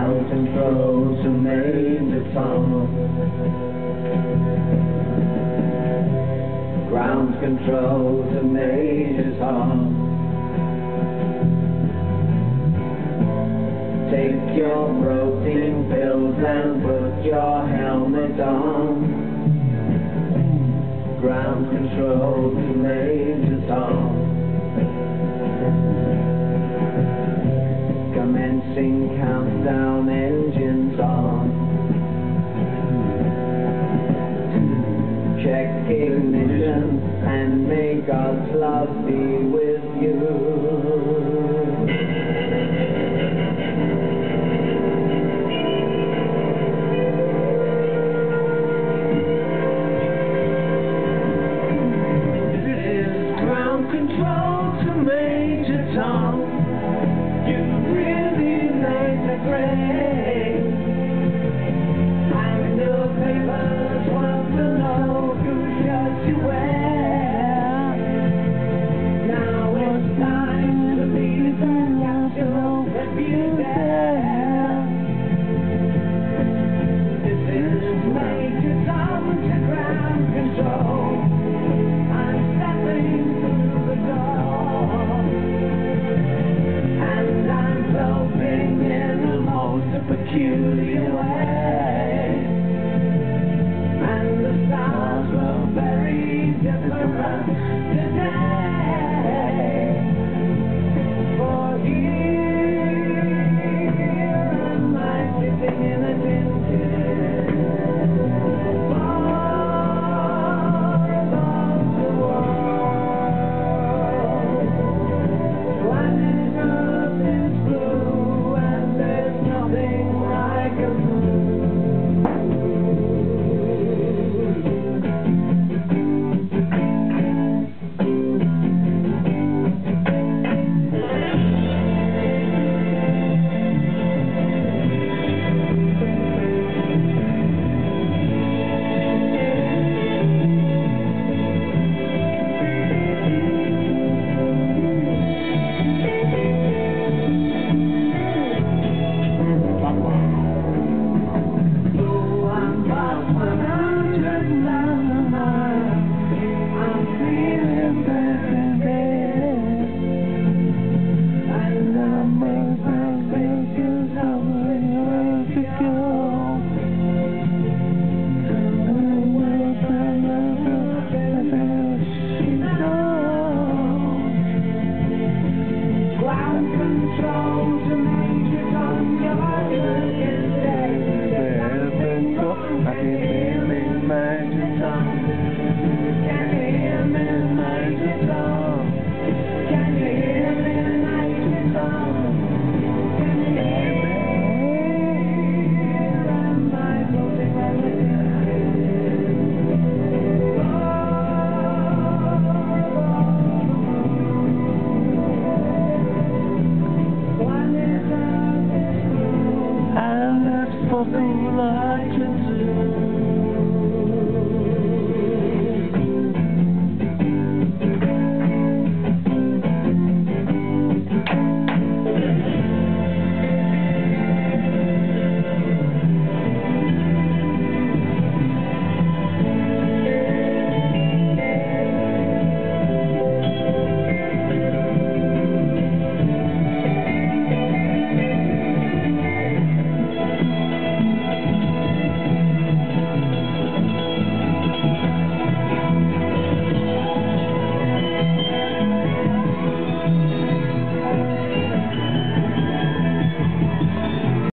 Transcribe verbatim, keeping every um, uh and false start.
Ground control to Major Tom. Ground control to Major Tom. Take your protein pills and put your helmet on. Ground control to Major Tom. Commencing countdown, engines on. Check ignition and may God's love be with you. Peculiar way, and the stars were very different today. For here am I sitting in a tinted bar above the world. Planet Earth is blue, and there's nothing fucking like to do.